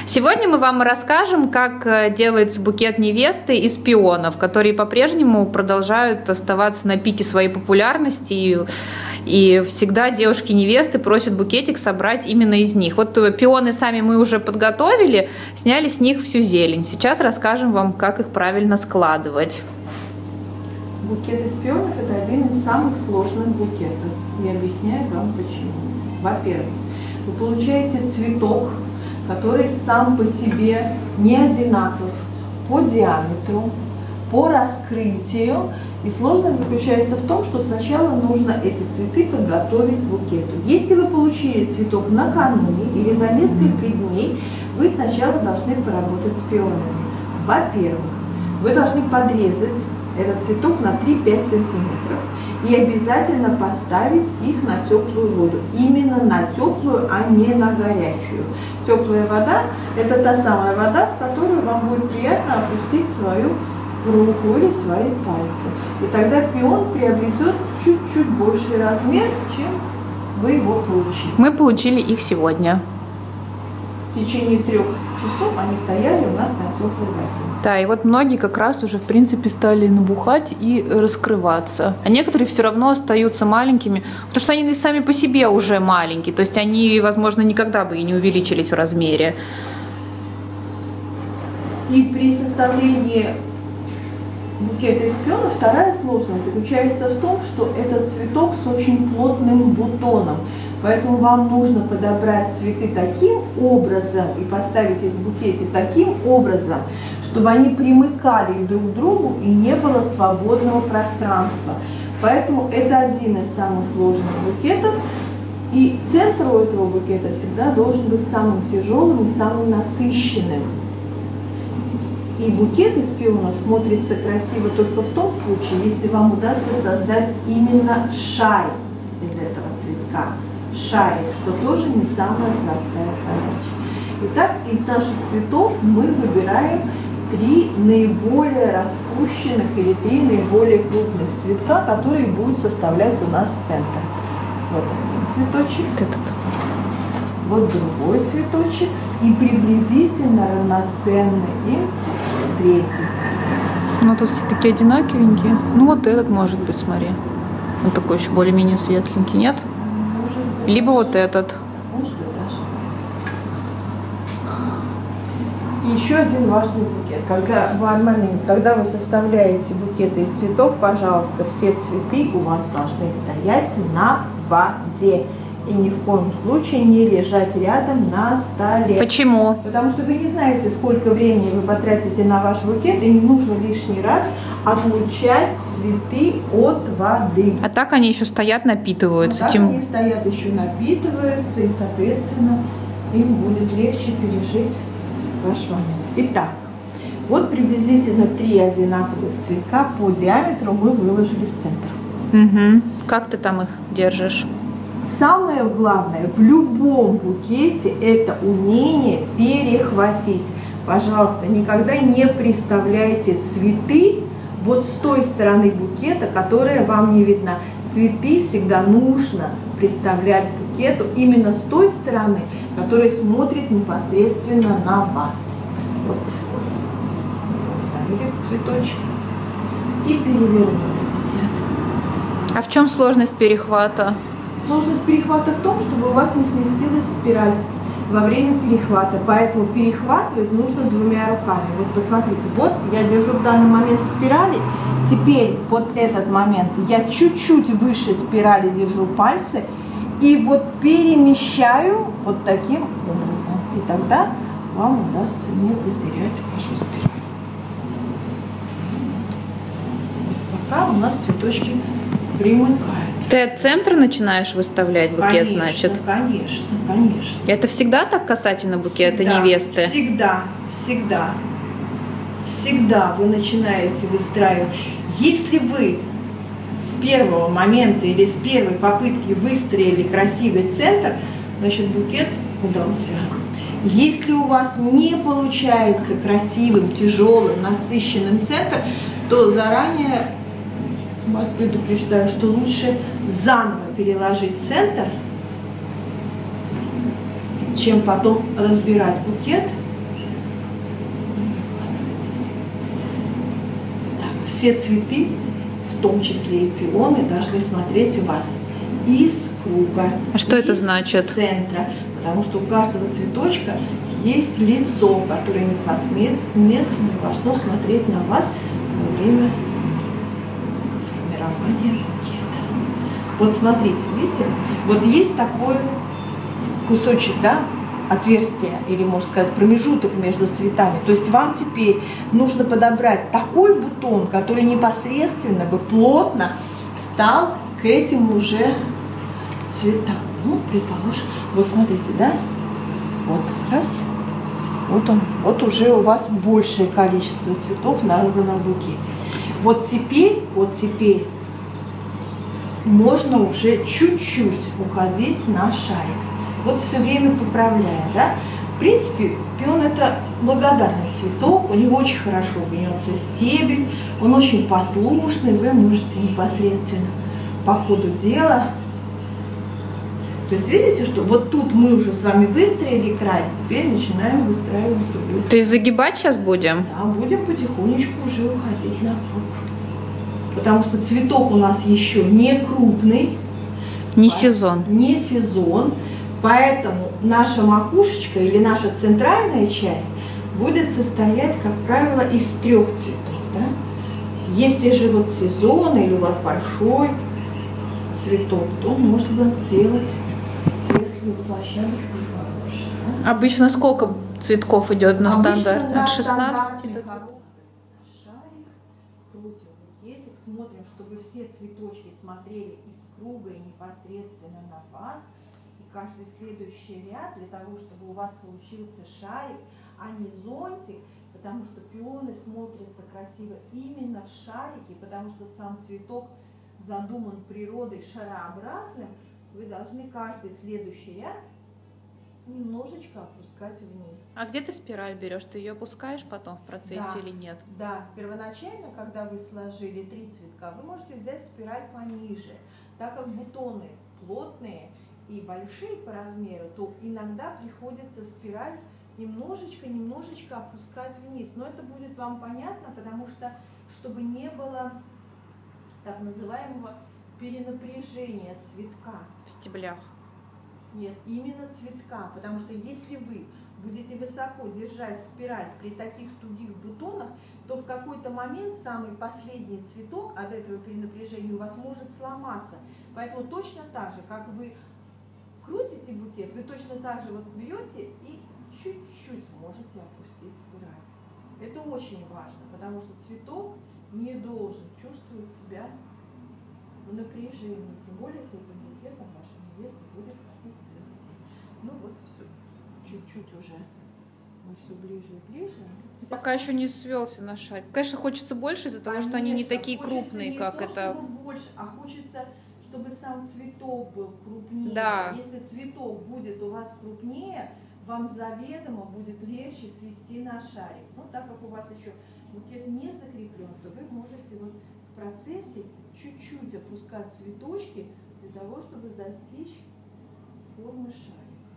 Сегодня мы вам расскажем, как делается букет невесты из пионов, которые по-прежнему продолжают оставаться на пике своей популярности. И всегда девушки-невесты просят букетик собрать именно из них. Вот пионы сами мы уже подготовили, сняли с них всю зелень. Сейчас расскажем вам, как их правильно складывать. Букет из пионов – это один из самых сложных букетов. И объясняю вам почему. Во-первых, вы получаете цветок, который сам по себе не одинаков по диаметру, по раскрытию. И сложность заключается в том, что сначала нужно эти цветы подготовить к букету. Если вы получили цветок накануне или за несколько дней, вы сначала должны поработать с пионами. Во-первых, вы должны подрезать этот цветок на 3-5 сантиметров и обязательно поставить их на теплую воду. Именно на теплую, а не на горячую. Теплая вода – это та самая вода, в которую вам будет приятно опустить свою руку или свои пальцы. И тогда пион приобретет чуть-чуть больший размер, чем вы его получили. Мы получили их сегодня. В течение 3 часов они стояли у нас на теплой воде. Да, и вот многие как раз уже, в принципе, стали набухать и раскрываться. А некоторые все равно остаются маленькими, потому что они сами по себе уже маленькие. То есть они, возможно, никогда бы и не увеличились в размере. И при составлении букета из пионов вторая сложность заключается в том, что этот цветок с очень плотным бутоном. Поэтому вам нужно подобрать цветы таким образом и поставить их в букете таким образом, чтобы они примыкали друг к другу и не было свободного пространства. Поэтому это один из самых сложных букетов. И центр у этого букета всегда должен быть самым тяжелым и самым насыщенным. И букет из пионов смотрится красиво только в том случае, если вам удастся создать именно шарик из этого цветка. Шарик, что тоже не самая простая задача. Итак, из наших цветов мы выбираем 3 наиболее распущенных или 3 наиболее крупных цветка, которые будут составлять у нас центр. Вот один цветочек, вот другой цветочек и приблизительно равноценный им 3-й цвет. Ну, тут все такие одинаковенькие. Ну, вот этот может быть, смотри. Он такой еще более-менее светленький, нет? Либо вот этот. И еще один важный букет. Когда вы составляете букеты из цветов, пожалуйста, все цветы у вас должны стоять на воде. И ни в коем случае не лежать рядом на столе. Почему? Потому что вы не знаете, сколько времени вы потратите на ваш букет, и не нужно лишний раз отлучать цветы от воды. А так они еще стоят, напитываются. Так они стоят, еще напитываются, и, соответственно, им будет легче пережить ваш момент. Итак, вот приблизительно 3 одинаковых цветка по диаметру мы выложили в центр. Угу. Как ты там их держишь? Самое главное в любом букете – это умение перехватить. Пожалуйста, никогда не приставляйте цветы вот с той стороны букета, которая вам не видна. Цветы всегда нужно приставлять к букету именно с той стороны, которая смотрит непосредственно на вас. Вот. Поставили цветочек и перевернули букет. А в чем сложность перехвата? Сложность перехвата в том, чтобы у вас не сместилась спираль во время перехвата. Поэтому перехватывать нужно 2 руками. Вот посмотрите, вот я держу в данный момент спирали. Теперь вот этот момент я чуть-чуть выше спирали держу пальцы. И вот перемещаю вот таким образом. И тогда вам удастся не потерять вашу спираль. Пока у нас цветочки примыкают. Ты от центра начинаешь выставлять букет, конечно, значит? Конечно, конечно. Это всегда так касательно букета Всегда, невесты? Всегда, всегда. Всегда вы начинаете выстраивать. Если вы с первого момента или с первой попытки выстроили красивый центр, значит букет удался. Если у вас не получается красивым, тяжелым, насыщенным центр, то заранее вас предупреждаю, что лучше заново переложить центр, чем потом разбирать букет все цветы, в том числе и пионы, должны смотреть у вас из круга. А что это значит? Центра, потому что у каждого цветочка есть лицо, которое не должно смотреть на вас во время формирования букета. Вот смотрите, видите, вот есть такой кусочек, да, отверстие, или, можно сказать, промежуток между цветами. То есть вам теперь нужно подобрать такой бутон, который непосредственно бы плотно встал к этим уже цветам. Ну, предположим, вот смотрите, да, вот раз, вот он, вот уже у вас большее количество цветов на букете. Вот теперь можно уже чуть-чуть уходить на шарик. Вот все время поправляя, да. В принципе, пион это благодарный цветок, у него очень хорошо гнется стебель, он очень послушный, вы можете непосредственно по ходу дела. То есть видите, что вот тут мы уже с вами выстроили край, теперь начинаем выстраивать другой. То есть загибать сейчас будем? Да, будем потихонечку уже уходить на круг. Потому что цветок у нас еще не крупный. Не сезон. Не сезон. Поэтому наша макушечка или наша центральная часть будет состоять, как правило, из 3 цветов. Да? Если же вот сезон или у вас большой цветок, то можно делать верхнюю площадочку побольше. Да? Обычно сколько цветков идет на стандарт? Да, от 16 до... Шарик, крутим букетик, смотрим, чтобы все цветочки смотрели из круга и непосредственно на вас. Каждый следующий ряд для того, чтобы у вас получился шарик, а не зонтик, потому что пионы смотрятся красиво именно в шарике, потому что сам цветок задуман природой шарообразным, вы должны каждый следующий ряд немножечко опускать вниз. А где ты спираль берешь? Ты ее опускаешь потом в процессе или нет? Да, первоначально, когда вы сложили 3 цветка, вы можете взять спираль пониже, так как бутоны плотные и большие по размеру, то иногда приходится спираль немножечко опускать вниз. Но это будет вам понятно, потому что, чтобы не было так называемого перенапряжения цветка. В стеблях. Нет, именно цветка, потому что если вы будете высоко держать спираль при таких тугих бутонах, то в какой-то момент самый последний цветок от этого перенапряжения у вас может сломаться. Поэтому точно так же, как вы крутите букет, вы точно так же вот берете и чуть-чуть можете опустить спираль. Это очень важно, потому что цветок не должен чувствовать себя в напряжении, тем более с этим букетом ваша невеста будет ходить целый день. Ну вот все, чуть-чуть уже, мы все ближе и ближе. Пока еще не свелся на шарик. Конечно, хочется больше из-за того, что они не такие крупные, как это. Больше, а хочется, чтобы сам цветок был крупнее. Да. Если цветок будет у вас крупнее, вам заведомо будет легче свести на шарик. Но так как у вас еще букет не закреплен, то вы можете вот в процессе чуть-чуть опускать цветочки для того, чтобы достичь формы шарика.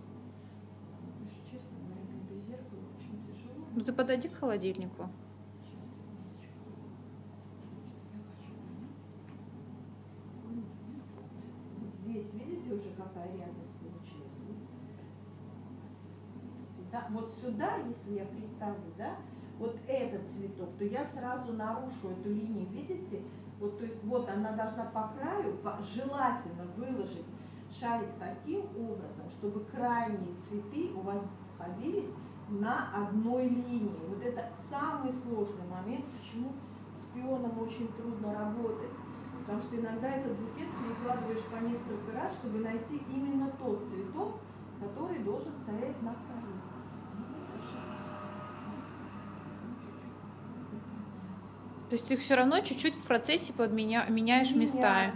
Честно говоря, без зеркала очень тяжело. Ну ты подойди к холодильнику. Здесь, видите, уже какая рядность получилась? Сюда, вот сюда, если я приставлю, да, вот этот цветок, то я сразу нарушу эту линию, видите? Вот, то есть вот она должна по краю, желательно выложить шарик таким образом, чтобы крайние цветы у вас находились на одной линии. Вот это самый сложный момент, почему с пионом очень трудно работать. Потому что иногда этот букет перекладываешь по несколько раз, чтобы найти именно тот цветок, который должен стоять на краю. То есть их все равно чуть-чуть в процессе меняешь местами.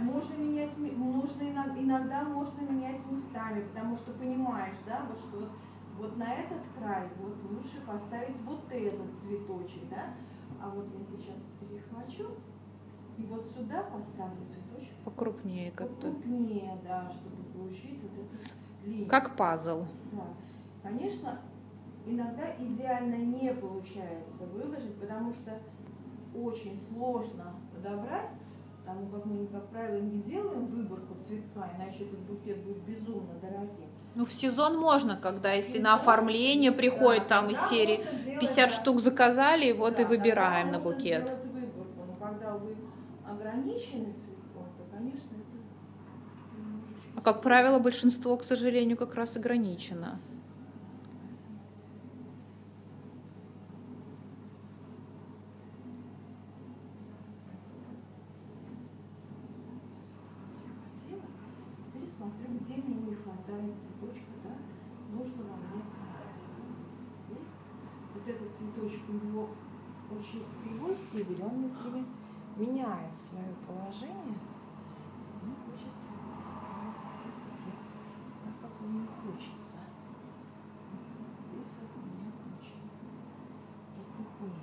Иногда можно менять местами, потому что понимаешь, да, вот что вот на этот край вот лучше поставить вот этот цветочек, да, а вот я сейчас перехвачу и вот сюда поставлю цветочек. Покрупнее как-то. Покрупнее, да, чтобы получить вот эту линию. Как пазл. Да. Конечно, иногда идеально не получается выложить, потому что очень сложно подобрать, потому как мы, как правило, не делаем выборку цветка, иначе этот букет будет безумно дорогим. Ну, в сезон можно, когда, если сезон, на оформление приходит да, там из серии 50 штук заказали, и вот да, и выбираем на можно букет. сделать выборку. Но когда вы ограничены цветком, то, конечно, это немножечко... А как правило, большинство, к сожалению, как раз ограничено. Теперь смотрю, где мне не хватает цветочка, да, нужного мне. Здесь вот этот цветочек, у него очень кривой стебель, он мне все время меняет свое положение. Мне хочется так, как мне хочется. Здесь вот у меня получается покрупнее.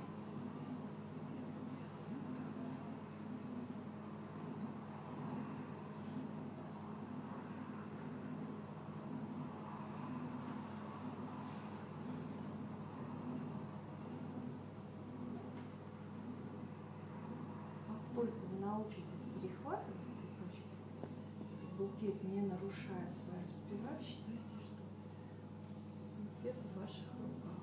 Только вы научитесь перехватывать цветочки, букет не нарушая свою спираль, считайте, что букет в ваших руках.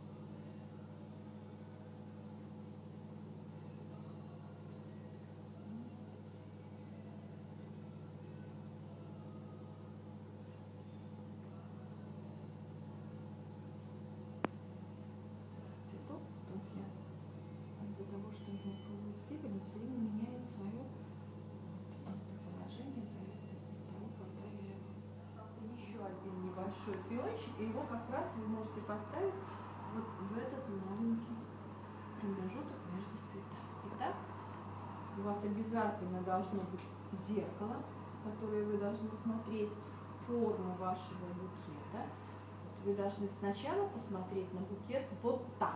Цветок, потом я из-за того, что у него круглый стебель, он все время меняет свое местоположение в зависимости от того, когда я его... Еще один небольшой пиончик, и его как раз вы можете поставить вот в этот маленький промежуток между цветами. Итак, у вас обязательно должно быть зеркало, в которое вы должны смотреть форму вашего букета. Вы должны сначала посмотреть на букет вот так.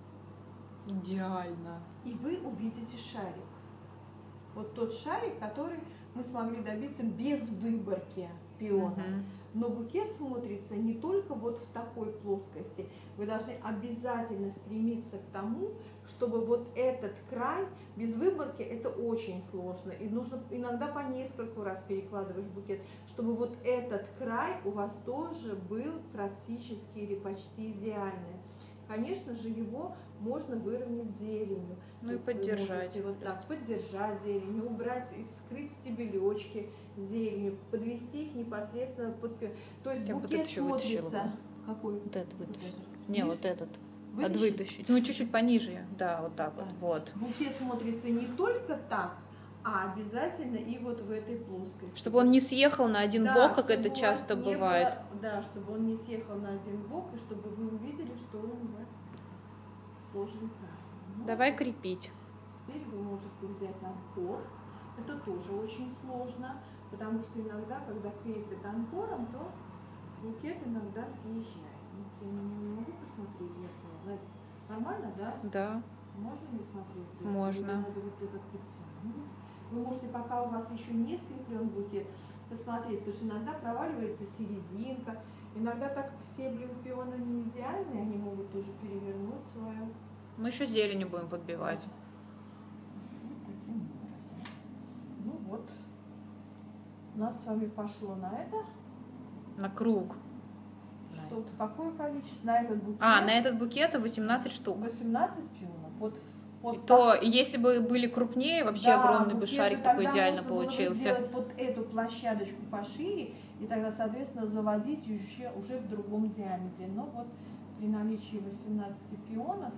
Идеально. И вы увидите шарик. Вот тот шарик, который мы смогли добиться без выборки пиона. Но букет смотрится не только вот в такой плоскости. Вы должны обязательно стремиться к тому, чтобы вот этот край, без выборки это очень сложно. И нужно иногда по нескольку раз перекладываешь букет, чтобы вот этот край у вас тоже был практически или почти идеальный. Конечно же, его можно выровнять зеленью. Ну и поддержать. Вот так, поддержать зеленью, убрать, скрыть стебелечки зеленью, подвести их непосредственно под пион. То есть я букет вот смотрится... Какой? Вот этот вытащить. Не, вот этот. Вытащить? Ну, чуть-чуть пониже. Да, вот так вот. Вот. Букет смотрится не только так, а обязательно и вот в этой плоскости. Чтобы он не съехал на один бок, как это часто бывает. Да, чтобы он не съехал на один бок, и чтобы вы увидели, что он у вас сложен правильно. Давай крепить. Теперь вы можете взять анкор. Это тоже очень сложно, потому что иногда, когда крепят анкором, то букет иногда съезжает. Я не могу посмотреть зеркало. Нормально, да? Да. Можно ли смотреть зеркало? Можно. Надо вот этот подтянуть. Вы можете, пока у вас еще не скреплен букет, посмотреть, потому что иногда проваливается серединка, иногда так как стебли у пиона не идеальные, они могут тоже перевернуть свою. Мы еще зеленью будем подбивать. Вот таким образом. Ну вот, у нас с вами пошло на это. На круг. Что, какое количество? На этот букет? На этот букет 18 штук. 18 пионов. Вот То, если бы были крупнее, вообще да, огромный бы шарик такой идеально получился. Сделать вот эту площадочку пошире, и тогда, соответственно, заводить уже в другом диаметре. Но вот при наличии 18 пионов,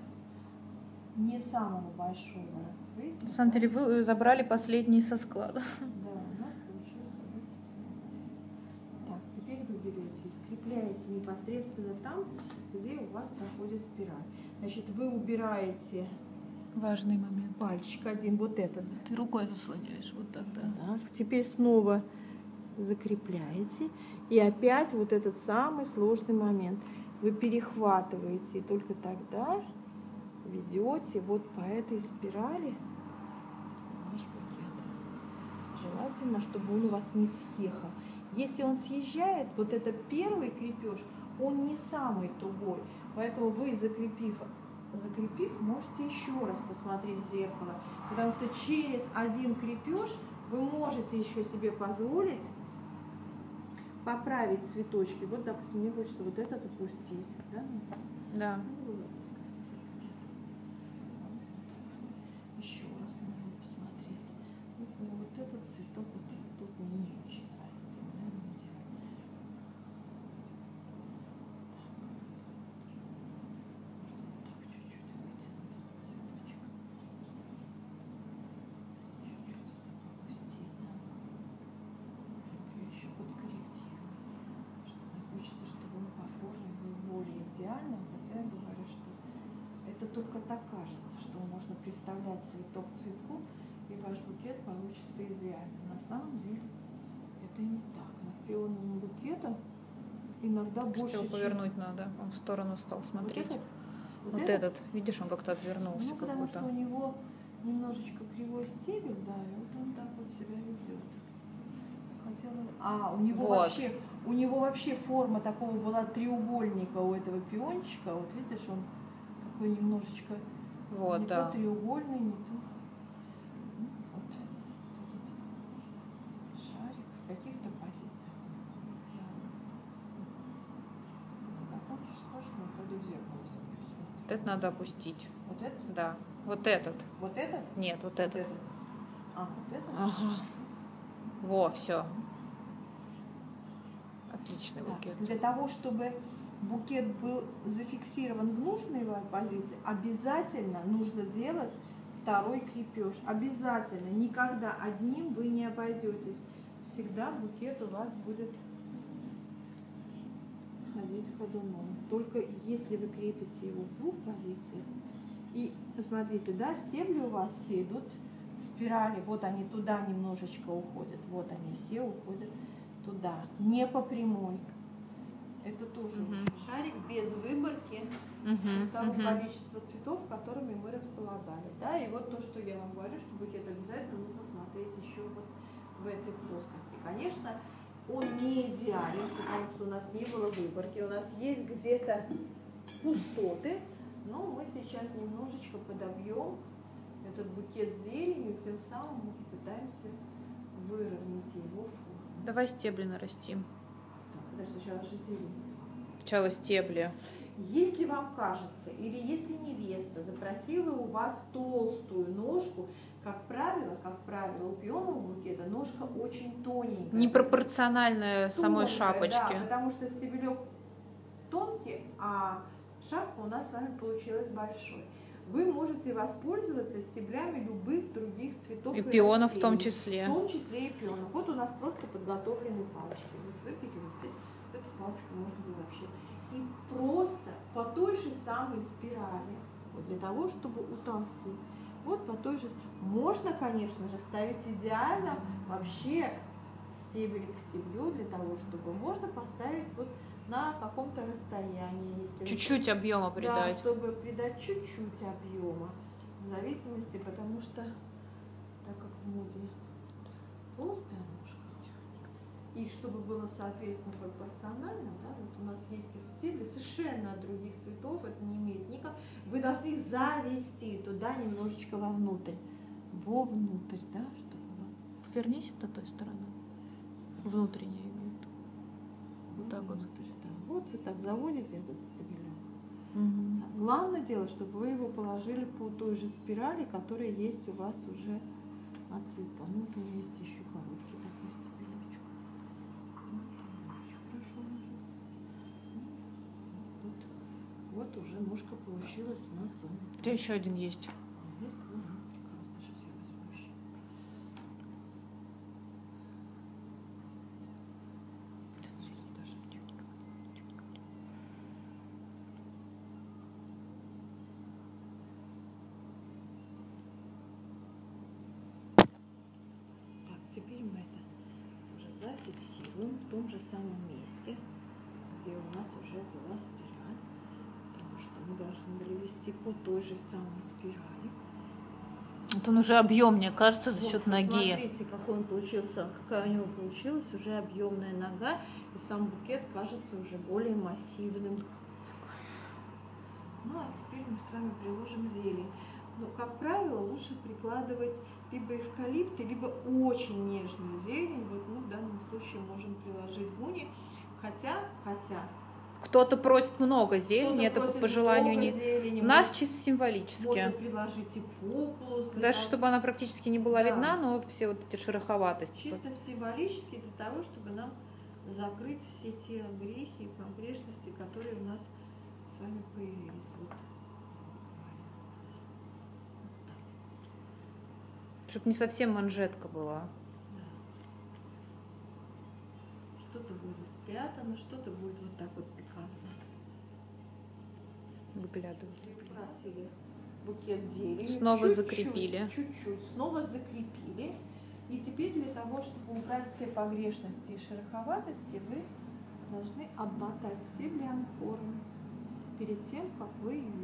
не самого большого раскрытия. На самом деле вы забрали последний со склада. Да, у нас получился вот. Так, теперь вы берете и скрепляете непосредственно там, где у вас проходит спираль. Значит, вы убираете Важный момент. пальчик один, вот этот. Ты рукой заслоняешь, вот так, да. Так, теперь снова закрепляете. И опять вот этот самый сложный момент. Вы перехватываете и только тогда ведете вот по этой спирали наш букет. Желательно, чтобы он у вас не съехал. Если он съезжает, вот это первый крепеж, он не самый тугой. Поэтому вы, закрепив закрепив, можете еще раз посмотреть в зеркало, потому что через один крепеж вы можете еще себе позволить поправить цветочки. Вот, допустим, мне хочется вот этот опустить, да? Да. Еще раз нужно посмотреть. Вот этот цветок вот тут мне не очень нравится. Так, чуть-чуть вытянуть этот цветочек. Чуть-чуть вот так опустить, да? Я еще подкорректирую. Что мне хочется, чтобы он по форме был более идеальным, хотя я говорю, что это только так кажется, что можно представлять цветок цветку, и ваш букет получится идеальным. На самом деле это не так. Над пионовым букетом иногда больше, его повернуть надо, он в сторону стал смотреть. Вот этот, видишь, он как-то отвернулся. Ну, потому что у него немножечко кривой стебель, да, и вот он так вот себя ведет. У него вот. у него вообще форма такого была треугольника у этого пиончика. Вот видишь, он такой немножечко вот, не да. то треугольный, не то. Вот. Шарик в каких-то позициях. Закончишь, скажешь, я пойду в зеркало себе посмотрю. Это надо опустить. Вот этот? Да. Вот этот. Вот этот? Нет, вот этот. Вот этот? Ага. Во, все. Отличный букет. Для того, чтобы букет был зафиксирован в нужной позиции, обязательно нужно делать второй крепеж. Обязательно. Никогда одним вы не обойдетесь. Всегда букет у вас будет ходить ходуном. Только если вы крепите его в двух позициях. И посмотрите, да, стебли у вас все идут в спирали. Вот они туда немножечко уходят. Вот они все уходят туда. Не по прямой. Это тоже шарик без выборки из того количества цветов, которыми мы располагали. Да? И вот то, что я вам говорю, что букет обязательно нужно смотреть еще вот в этой плоскости. Конечно, он не идеален, потому что у нас не было выборки, у нас есть где-то пустоты, но мы сейчас немножечко подобьем этот букет зеленью, тем самым мы попытаемся выровнять его форму. Давай стебли нарастим. Подожди, сначала же зелень. Сначала стебли. Если вам кажется, или если невеста запросила у вас толстую ножку, как правило, у пионового букета ножка очень тоненькая. Непропорциональная самой шапочке. Да, потому что стебелек тонкий, а шапка у нас с вами получилась большой. Вы можете воспользоваться стеблями любых других цветов. И пионов в том числе. В том числе и пионов. Вот у нас просто подготовлены палочки. Вот выпиливаете, эту палочку можно было вообще. И просто по той же самой спирали, вот для того, чтобы утолстить. Вот по той же. Можно, конечно же, ставить идеально вообще стебель к стеблю, для того, чтобы можно поставить вот на каком-то расстоянии. Чуть-чуть объема придать. Да, чтобы придать чуть-чуть объема. В зависимости, потому что, так как в моде толстая ножка, и чтобы было соответственно пропорционально, да, вот у нас есть тут стебли совершенно от других цветов, это не имеет никак. Вы должны их завести туда немножечко вовнутрь. Вовнутрь, да, чтобы. Повернись до той стороны. Внутренняя имеет. Вот так вот. Да. Вот вы так заводите этот стебелек. Главное дело, чтобы вы его положили по той же спирали, которая есть у вас уже от цветка. Ну, вот у меня есть еще короткий такой стебелечек. Вот уже ножка получилась у нас. У тебя еще один есть. Есть? Прекрасно, сейчас я возьму еще. Так, теперь мы это уже зафиксируем в том же самом месте, где у нас уже была спираль, потому что мы должны были вести по той же самой спирали. Вот он уже объем, мне кажется, за Вот, счет ноги. Смотрите, какой он получился, какая у него получилась уже объемная нога, и сам букет кажется уже более массивным. Ну, а теперь мы с вами приложим зелень. Но, как правило, лучше прикладывать либо эвкалипты, либо очень нежную зелень. Вот мы в данном случае можем приложить гуни, хотя. Кто-то просит много зелени, это по желанию не. Зелени, У нас чисто символически. Можно предложить и популус. Даже чтобы она практически не была видна, но все вот эти шероховатости. Чисто символически для того, чтобы нам закрыть все те грехи и погрешности, которые у нас с вами появились. Вот. Чтобы не совсем манжетка была. Что-то будет спрятано, что-то будет вот так вот пикантно. Выглядывает. Украсили букет зелени. Снова закрепили. Чуть-чуть. Снова закрепили. И теперь для того, чтобы убрать все погрешности и шероховатости, вы должны обмотать стебли амфоры перед тем, как вы ее